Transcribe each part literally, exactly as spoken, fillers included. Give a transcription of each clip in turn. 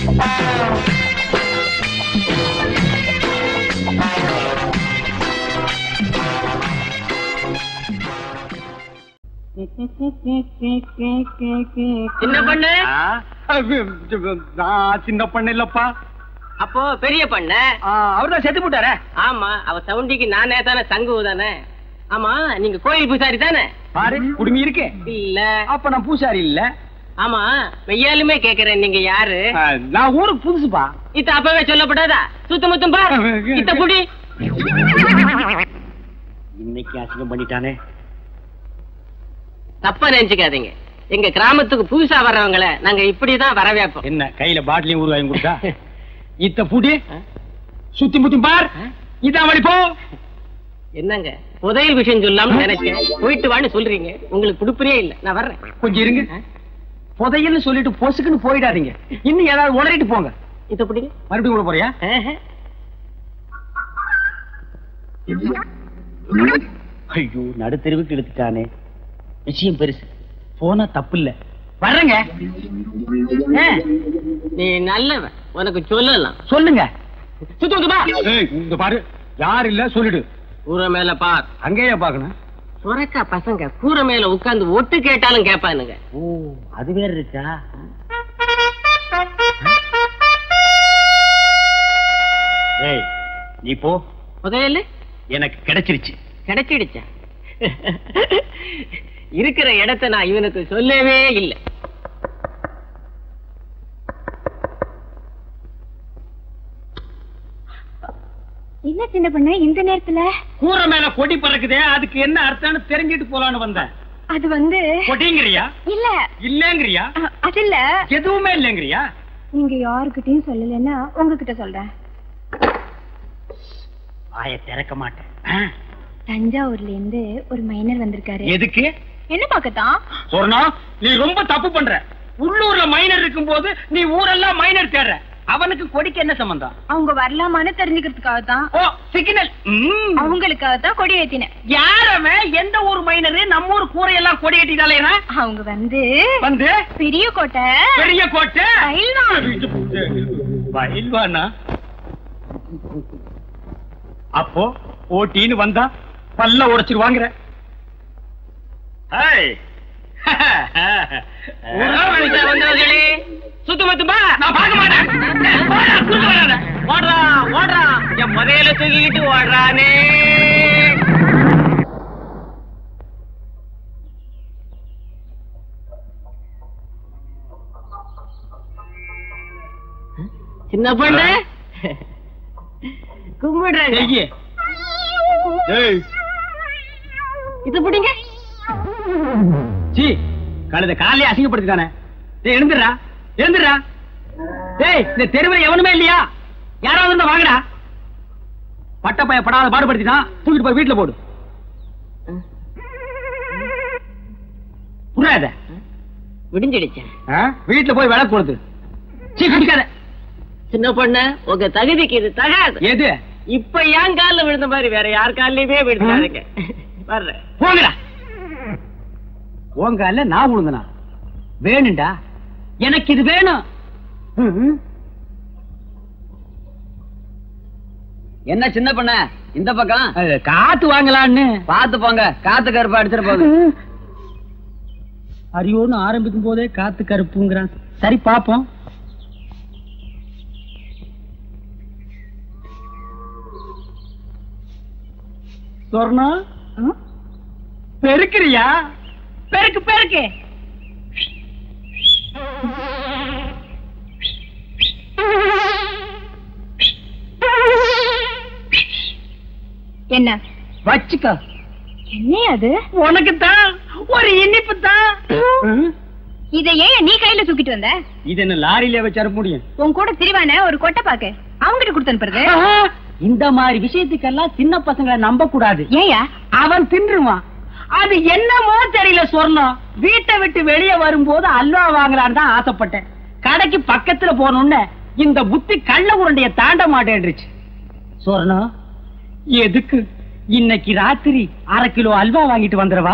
சின்ன பண்ணு சின்ன பண்ணு இல்லப்பா. அப்போ பெரிய பண்ண அவர்தான் செத்து போட்டாரே. ஆமா, அவ சவுண்டிக்கு நானே தானே சங்கு தானே. ஆமா, நீங்க கோயில் பூசாரி தானே? பாரு, குடுமி இருக்கு. இல்ல, அப்ப நான் பூசாரி இல்ல. ஆமா, மெய்யாலுமே கேக்குறேன், நீங்க யாரு? நான் ஊருக்கு புதுசுப்பா. இத்த அப்பவே சொல்லப்படாதா? சுத்த முத்தம் பா, இத்த புடி. இன்னைக்கு அசிங்கம் பண்ணிட்டானே. தப்பா நினைச்சுக்காதீங்க, எங்க கிராமத்துக்கு புதுசா வர்றவங்கள நாங்க இப்படிதான் வரவேப்போம். என்ன கையில பாட்டிலையும் ஊர் வாங்கி கொடுத்தா? இத்த புடி, சுத்தி முத்தி பார், இதான் வழி போ. என்னங்க புதையல் விஷயம் சொல்லாம நினைச்சேன், போயிட்டு வான்னு சொல்றீங்க. உங்களுக்கு குடுப்பறியே இல்ல, நான் வர்றேன். கொஞ்சம் இருங்க. புதையல்னு சொல்லிட்டு பொசுக்குன்னு போயிடாதீங்க. இன்னும் ஏதாவது உளறிட்டு போங்க. இத புடிங்க. மறுபடியும் கூட போறியா? ஐயோ, நடுத்தெருவுக்கு எடுத்துட்டானே. விஷயம் பெருசு, போனா தப்பு இல்ல. வர்றங்க. நீ நல்லவன், உனக்கு சொல்லலாம். சொல்லுங்க. சுத்தம் பாரு, யார் இல்ல சொல்லிடு. கூரை மேல பார். அங்கேயே பாக்கணும். சுரக்கா பசங்க கூரை மேல உட்கார்ந்து ஒட்டு கேட்டாலும் கேட்பானுங்க. ஓ, அது வேற இருக்கா? ஏய், நீ போ. புதையல் எனக்கு கிடைச்சிருச்சு. கிடைச்சிடுச்சா? இருக்கிற இடத்தை நான் இவனுக்கு சொல்லவே இல்லை. என்ன சின்ன பண்ண இந்த நேரத்துல? கூரை மேல கொடி பறக்குதே, அதுக்கு என்ன அர்த்தம்னு தெரிஞ்சிட்டு போலான்னு வந்தேன். அது வந்து கொடிங்கறியா? இல்ல இல்லங்கறியா? அது இல்ல, எதுவுமே இல்லங்கறியா? நீங்க யாருக்கிட்டையும் சொல்லலன்னா உங்ககிட்ட சொல்றேன். வாயை திறக்க மாட்டேன். தஞ்சாவூர்ல இருந்து ஒரு மைனர் வந்திருக்காரு. எதுக்கு? என்ன பாக்கத்தான்? சொன்னா நீ ரொம்ப தப்பு பண்ற. உள்ளூர்ல மைனர் இருக்கும் போது நீ ஊரெல்லாம் மைனர் தேடுற. அவனுக்கு கொடிக்கு என்ன சம்பந்தம்? அவங்க வரலாமான்னு தெரிஞ்சுக்கிறதுக்காக தான். ஓ, சிக்னல். அவங்களுக்காக தான் கொடி ஏத்தினேன். யாரமே எந்த ஊர் மைனரு நம்ம ஊர் கூரையெல்லாம் கொடி ஏத்திட்டாலே? அவங்க வந்து வந்து பெரிய கோட்டை. பெரிய கோட்டை பயில்வான். பயில்வானா? அப்போ ஓட்டின்னு வந்தா பல்ல உடைச்சிட்டு வாங்குற. வந்தவர்களே, சுத்தமத்துமா நான் பார்க்க மாட்டேன். ஓடுறா ஓடுறா, என் புதையல தூக்கிட்டு ஓடுறானே. சின்ன பொண்ணு கும்பிடுறாங்க. இது பிடிங்க. சி, கழுத காலையே அசிங்கப்படுத்திட்டானே. எழுந்துடுறா, எழுந்துடுறா. டேய், இந்த தெருவில் எவனுமே இல்லையா? யாராவது இருந்தா வாங்கடா. பட்டப்பைய படாத பாடுபடுத்திட்டான், தூக்கிட்டு போய் வீட்டுல போடு. புரியாத? விடிஞ்சிடுச்சேன். வீட்டுல போய் விளக்கு கொடுத்து. சீ, குடிக்காத. சின்ன பொண்ணு, உங்க தகுதிக்கு இது தகாது. எது? இப்ப என் காலில் விழுந்த மாதிரி வேற யார் காலிலுமே விழுந்தாருங்க. வர்றேன், போங்கடா. உங்க கால நான் விழுந்தனா? வேணும்டா, எனக்கு இது வேணும். என்ன சின்ன பண்ண இந்த பக்கம்? காத்து வாங்கலான்னு. பாத்து போங்க, காத்து கருப்பு அடிச்சிட்டு போகுது. அரியோன்னு ஆரம்பிக்கும் போதே காத்து கருப்புங்கிறான். சரி, பாப்போம். சொர்ணம், பெருக்கிறியா? பெருக்கு பெருக்கு. என்ன வச்சுக்க. என்ன அது? உனக்குத்தான் ஒரு இனிப்பு தான். இதை ஏன் நீ கையில தூக்கிட்டு வந்த? இது என்ன லாரியில வச்சு அனுப்ப முடியும்? உன் கூட திரிவான ஒரு கொட்டை பாக்கு அவங்கிட்ட கொடுத்து அனுப்புறது. இந்த மாதிரி விஷயத்துக்கெல்லாம் சின்ன பசங்களை நம்ப கூடாது. ஏயா? அவன் தின்றுவான். அது என்னமோ தெரியல. சொர்ணம் வீட்டை விட்டு வெளியே வரும்போது அல்வா வாங்கலான்னு தான் ஆசைப்பட்டேன். கடைக்கு பக்கத்துல போனோன்னு இந்த புத்தி கள்ள உருண்டைய தாண்ட மாட்டேன்றுச்சு. சொர்ணம், எதுக்கு இன்னைக்கு ராத்திரி அரை கிலோ அல்வா வாங்கிட்டு வந்துடவா?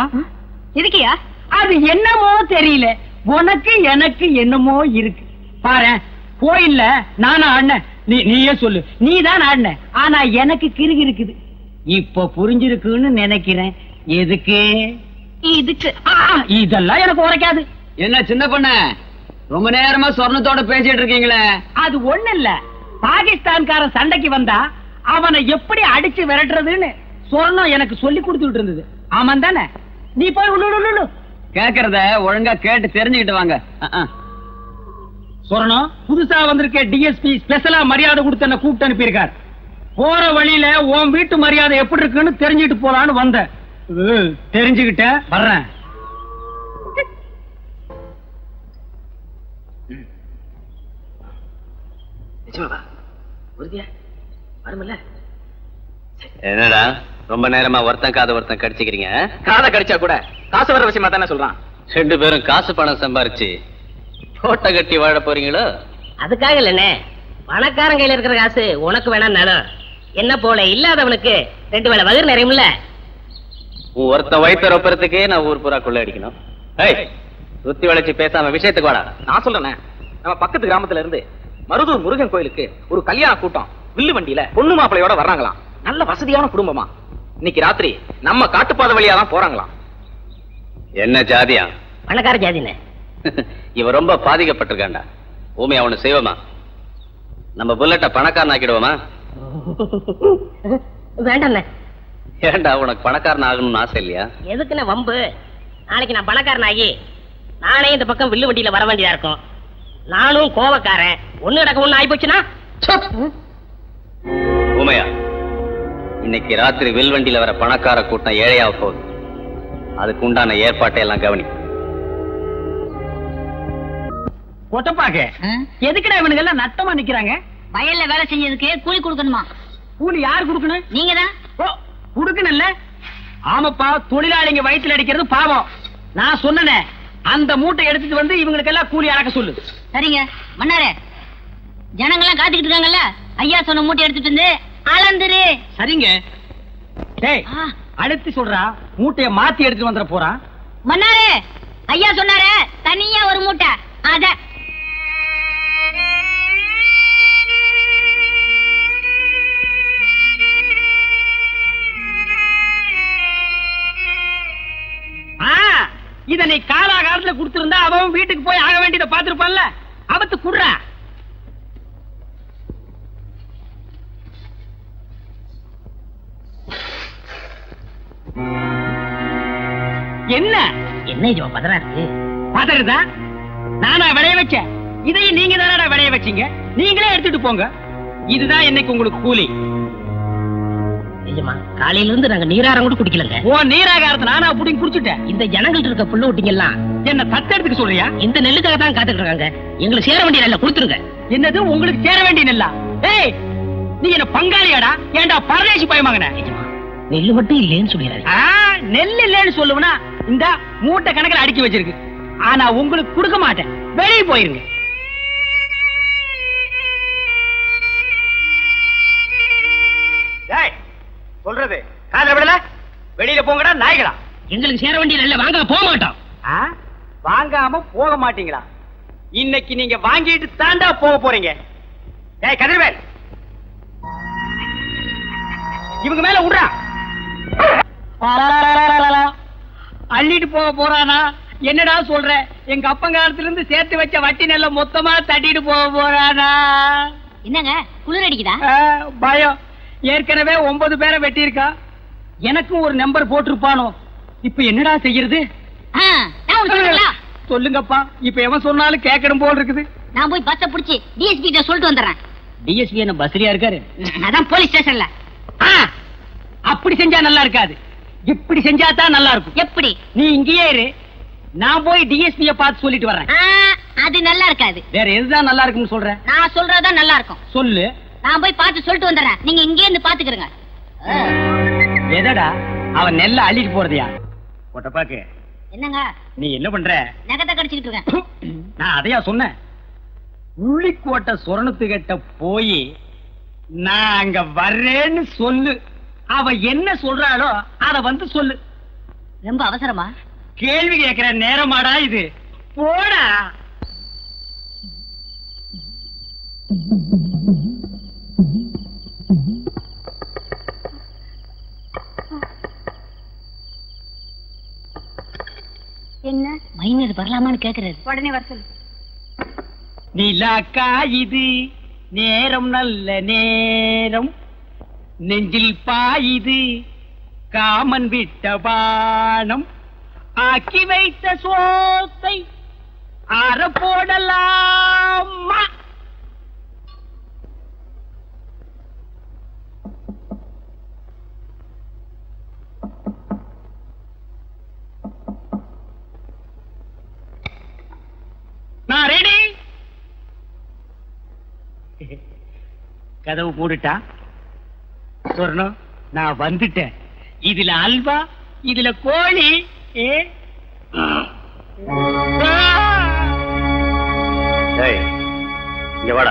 எதுக்கியா? அது என்னமோ தெரியல. உனக்கு எனக்கு என்னமோ இருக்கு. பாரு, கோயில்ல நானா ஆடின? நீ நீயே சொல்லு. நீ தான் ஆடின. ஆனா எனக்கு கிறுகி இருக்குது. இப்ப புரிஞ்சிருக்குன்னு நினைக்கிறேன். எதுக்கு? இதுக்கு. இதெல்லாம் எனக்கு உரைக்காது. என்ன சின்ன பொண்ண ரொம்ப நேரமா சொர்ணத்தோட பேசிட்டு இருக்கீங்களே? அது ஒண்ணு இல்ல. பாகிஸ்தான்காரன் சண்டைக்கு வந்தா அவனை எப்படி அடிச்சு விரட்டுறதுன்னு சொர்ணம் எனக்கு சொல்லி கொடுத்துட்டு இருந்தது. ஆமாம் தானே? நீ போய் உள்ளு. கேக்குறத ஒழுங்கா கேட்டு தெரிஞ்சுக்கிட்டு வாங்க. சொர்ணம், புதுசா வந்திருக்க டிஎஸ்பி ஸ்பெஷலா மரியாதை கொடுத்து என்ன கூப்பிட்டு அனுப்பியிருக்கார். போற வழியில உன் வீட்டு மரியாதை எப்படி இருக்குன்னு தெரிஞ்சுட்டு போலான்னு வந்த. தெரிஞ்சுக்கிட்ட வர்றேன். என்னடா ரொம்ப நேரமா ஒருத்தன் காத ஒருத்தன் கடிச்சுக்கிறீங்க? காதை கடிச்சா கூட காசு வர விஷயமா தானே சொல்றான். ரெண்டு பேரும் காசு பணம் சம்பாரிச்சு கோட்டை கட்டி வாழ போறீங்களோ? அதுக்காக இல்லண்ணே, பணக்காரன் கையில இருக்கிற காசு உனக்கு வேணாம். என்ன போல இல்லாதவனுக்கு ரெண்டு வேளை வயிறு நிறையும்ல. உன் ஒருத்தன் வயிற்று ரொப்பறதுக்கே நான் ஊர் பூரா கொள்ள அடிக்கணும். சுத்தி வளைச்சு பேசாம விஷயத்துக்கு வாடா. நான் சொல்றேன், நம்ம பக்கத்து கிராமத்துல இருந்து மருதூர் முருகன் கோயிலுக்கு ஒரு கல்யாண கூட்டம் வில்லு வண்டியில பொண்ணு மாப்பிளையோட வர்றாங்களாம். நல்ல வசதியான குடும்பமா. இன்னைக்கு ராத்திரி நம்ம காட்டுப்பாதை வழியா தான் போறாங்களாம். என்ன ஜாதியா? பணக்கார ஜாதினே. இவ ரொம்ப பாதிக்கப்பட்டிருக்காண்டா. ஊமை அவனு செய்வோமா? நம்ம புல்லட்ட பணக்காரன் ஆக்கிடுவோமா? வேண்டாண்ணே. ஏண்டா உனக்கு பணக்காரன் ஆகணும்னு ஆசை இல்லையா? எதுக்குன்னு வம்பு? நாளைக்கு நான் பணக்காரன் ஆகி நானே இந்த பக்கம் வில்லு வண்டியில வர வேண்டியதா இருக்கும். நானும் கோவக்காரன். ஒண்ணு கிடக்க ஒண்ணு ஆகி போச்சுன்னா ஊமையா, இன்னைக்கு ராத்திரி வில் வண்டியில வர பணக்கார கூட்டம் ஏழையா போகுது. அதுக்கு உண்டான ஏற்பாட்டை எல்லாம் கவனி. கொட்டப்பாக்க எதுக்குடா இவனுங்க எல்லாம் நட்டமா நிக்கிறாங்க? வயல்ல வேலை செஞ்சதுக்கு கூலி கொடுக்கணுமா? கூலி யார் கொடுக்கணும்? நீங்க தான். ஓ, கொடுக்கணும்ல. ஆமாப்பா, தொழிலாளிங்க வயிற்றுல அடிக்கிறது பாவம். நான் சொன்னனே, அந்த மூட்டை எடுத்துட்டு வந்து இவங்களுக்கு எல்லாம் கூலி அளக்க சொல்லு. சரிங்க மன்னாரே, ஜனங்கள்லாம் காத்துக்கிட்டு இருக்காங்கல்ல, ஐயா சொன்ன மூட்டை எடுத்துட்டு வந்து அளந்துரு. சரிங்க. டேய், அடுத்து சொல்றா, மூட்டைய மாத்தி எடுத்துட்டு வந்துட போறான். மன்னாரே, ஐயா சொன்னாரே தனியா ஒரு மூட்டை. அத இத நீ காலாகாலத்துல குடுத்திருந்தா அவன் வீட்டுக்கு போய் ஆக வேண்டியதை பாத்துருப்பான்ல. அவத்து குடுறா. என்ன என்ன ஜோ பதறாரு? பதறுதா? நானா விளைய வச்சேன். இதையும் நீங்க தானடா விளைய வச்சீங்க. நீங்களே எடுத்துட்டு போங்க. இதுதான் இன்னைக்கு உங்களுக்கு கூலி. காலையில இருந்து நாங்க நீராரம் கூட குடிக்கலங்க. ஓ, நீராகாரத்தை நானா புடிங்க குடிச்சுட்டேன். இந்த ஜனங்கள்ட்ட இருக்க புள்ள விட்டீங்கல்லாம் என்ன தத்தெடுத்துக்க சொல்றியா? இந்த நெல்லுக்காக தான் காத்துட்டு இருக்காங்க. எங்களுக்கு சேர வேண்டிய நெல்லை கொடுத்துருங்க. என்னது உங்களுக்கு சேர வேண்டிய நெல்லா? ஏய், நீ என்ன பங்காளியாடா? ஏண்டா பரதேசி பயமாங்கன? நெல்லு மட்டும் இல்லேன்னு சொல்லிடுறாரு. நெல் இல்லேன்னு சொல்லுவனா இந்த மூட்டை கணக்கில் அடுக்கி வச்சிருக்கு. ஆனா உங்களுக்கு கொடுக்க மாட்டேன். வெளியே போயிருங்க. சொல்றது காதுல விடல. வெளியில போங்கடா நாய்களா. எங்களுக்கு சேர வேண்டிய நெல்லை வாங்க போக மாட்டோம். வாங்காம போக மாட்டீங்களா? இன்னைக்கு நீங்க வாங்கிட்டு தாண்டா போக போறீங்க. ஏய் கதிர்வேல், இவங்க மேல விடுறா. அள்ளிட்டு போக போறானா? என்னடா சொல்ற? எங்க அப்பங்காலத்துல இருந்து சேர்த்து வச்ச வட்டி நெல்ல மொத்தமா தட்டிட்டு போக போறானா? என்னங்க குளிர் அடிக்குதா? பயம். ஏற்கனவே ஒன்பது பேரை வெட்டி இருக்கா. எனக்கும் ஒரு நம்பர் போட்டிருப்பானோ. இப்ப என்னடா செய்யறது? சொல்லுங்கப்பா. இப்ப எவன் சொன்னாலும் கேட்கணும் போல் இருக்குது. நான் போய் பஸ்ஸ புடிச்சு டிஎஸ்பி கிட்ட சொல்லிட்டு வந்துடுறேன். டிஎஸ்பி என்ன பஸ்ரியா இருக்காரு? அதான் போலீஸ் ஸ்டேஷன்ல. அப்படி செஞ்சா நல்லா இருக்காது. இப்படி செஞ்சா தான் நல்லா இருக்கும். எப்படி? நீ இங்கேயே இரு. நான் போய் டிஎஸ்பிய பார்த்து சொல்லிட்டு வரேன். அது நல்லா இருக்காது. வேற எதுதான் நல்லா இருக்குன்னு சொல்றேன்? நான் சொல்றதுதான் நல்லா இருக்கும். சொல்லு. நான் போய் பார்த்து சொல்லிட்டு வந்துடுறேன். நீங்க இங்கே இருந்து பாத்துக்கிறங்க. எதடா அவன் நெல்ல அள்ளிட்டு போறதையா? கொட்டப்பாக்கு, என்னங்க நீ என்ன பண்ற? நகத்தை கடிச்சுக்கிட்டு இருக்கேன். நான் அதையா சொன்னேன். உள்ளிக்கோட்டை சொரணத்துக்கிட்ட போய் நான் அங்க வர்றேன்னு சொல்லு. அவ என்ன சொல்றாளோ அத வந்து சொல்லு. ரொம்ப அவசரமா? கேள்வி கேட்கிற நேரமாடா இது. போடா. என்ன மைனர் வரலாமான்னு கேக்குறாரு. உடனே வர சொல்லு. நிலாக்கா இது நேரம் நல்ல நேரம், நெஞ்சில் பாயுது காமன் விட்ட பானம், ஆக்கி வைத்த சோத்தை ஆற போடலாமா? நான் ரெடி. கதவு மூடிட்டா சொர்ணம், நான் வந்துட்டேன். இதுல அல்வா, இதுல கோழி. ஏ இங்க வாடா.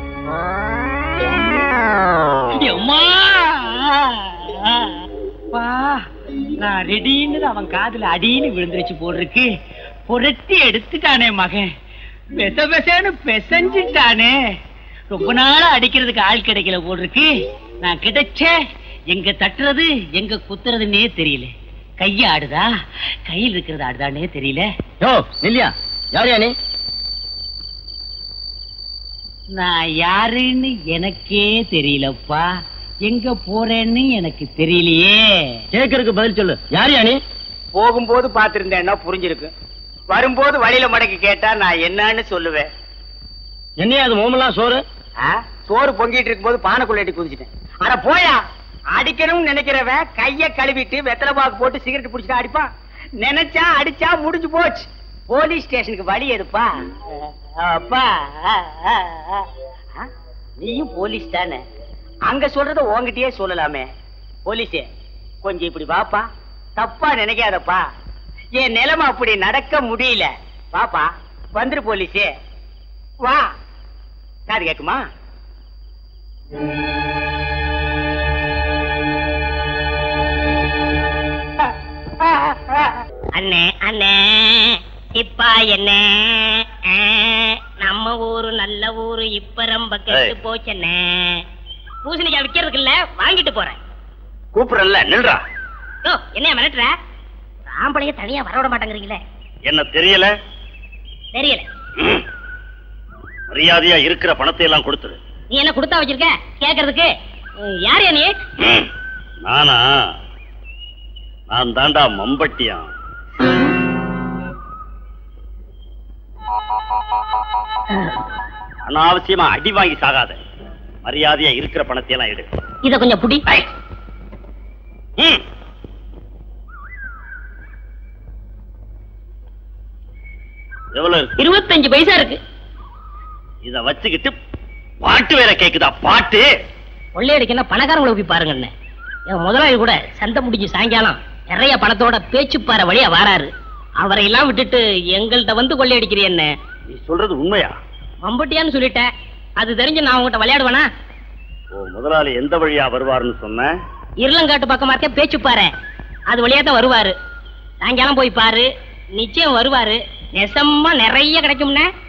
நான் ரெடின்னு அவன் காதுல அடின்னு விழுந்துருச்சு போடுறதுக்கு புரட்டி எடுத்துட்டானே மகன். பெச பெசன்னு பெசஞ்சிட்டானே. ரொம்ப நாளா அடிக்கிறதுக்கு ஆள் கிடைக்கல போடுறதுக்கு. நான் கிடைச்ச எங்க தட்டுறது எங்க குத்துறதுன்னே தெரியல. கைய ஆடுதா கையில் இருக்கிறது ஆடுதானே தெரியல. யோ நில்லியா, யார் யானே? நான் யாருன்னு எனக்கே தெரியலப்பா. எங்க போறேன்னு எனக்கு தெரியலையே. கேக்குறதுக்கு பதில் சொல்லு. யார் யானே? போகும்போது பாத்திருந்தேன்னா புரிஞ்சிருக்கு. வரும்போது வழியில மடக்கி கேட்டா நான் என்னன்னு சொல்லுவேன். என்னையா அது மோமெல்லாம் சோறு? சோறு பொங்கிட்டு இருக்கும் போது பானைக்குள்ள அடி குதிச்சிட்டேன். ஆனா போயா, அடிக்கணும்னு நினைக்கிறவன் கைய கழுவிட்டு வெத்தலை பாக்கு போட்டு சிகரெட் பிடிச்சிட்டு அடிப்பான். நினைச்சா அடிச்சா முடிஞ்சு போச்சு. போலீஸ் ஸ்டேஷனுக்கு வழி எதுப்பா? அப்பா நீயும் போலீஸ் தானே, அங்க சொல்றத உங்ககிட்டயே சொல்லலாமே. போலீஸே கொஞ்சம் இப்படி வாப்பா, தப்பா நினைக்காதப்பா. என் நிலைமை அப்படி நடக்க முடியல. பாப்பா வந்துரு போலீஸே, வா. காது கேக்குமா? அண்ணே அண்ணே இப்பா என்ன நம்ம ஊரு நல்ல ஊரு இப்ப ரொம்ப கெட்டு போச்சண்ணே. பூசணிக்காய் விக்கிறதுக்கு இல்ல, வாங்கிட்டு போறேன். கூப்பிடல நில்றா. யோ என்ன மிரட்டுற? ஆம்பளைய தனியா வரவிட மாட்டேங்கிறீங்களே. என்ன தெரியல? தெரியல. மரியாதையா இருக்கிற பணத்தை எல்லாம் கொடுத்துரு. நீ என்ன கொடுத்தா வச்சிருக்க கேக்குறதுக்கு? யார் நீ? நானா? நான் தாண்டா மம்பட்டியா. அனாவசியமா அடி வாங்கி சாகாத. மரியாதையா இருக்கிற பணத்தை எல்லாம் எடு. இத கொஞ்சம் புடி. எவ்வளவு இருக்கு? இருபத்தஞ்சு பைசா இருக்கு. இத வச்சுக்கிட்டு பாட்டு வேற கேக்குதா? பாட்டு கொள்ளையடிக்க என்ன பணக்காரங்களை போய் பாருங்க. என் முதலாளி கூட சந்தை முடிஞ்சு சாயங்காலம் நிறைய பணத்தோட பேச்சுப்பார வழியா வாராரு. அவரை எல்லாம் விட்டுட்டு எங்கள்கிட்ட வந்து கொள்ளையடிக்கிறீ என்ன? நீ சொல்றது உண்மையா? மம்பட்டியான்னு சொல்லிட்டேன். அது தெரிஞ்சு நான் உங்ககிட்ட விளையாடுவேனா? ஓ முதலாளி எந்த வழியா வருவாருன்னு சொன்ன? இருளங்காட்டு பக்கமா இருக்க பேச்சுப்பாரு, அது வழியா தான் வருவாரு. சாயங்காலம் போய் பாரு, நிச்சயம் வருவாரு. நெசமா நிறைய கிடைக்கும்னே.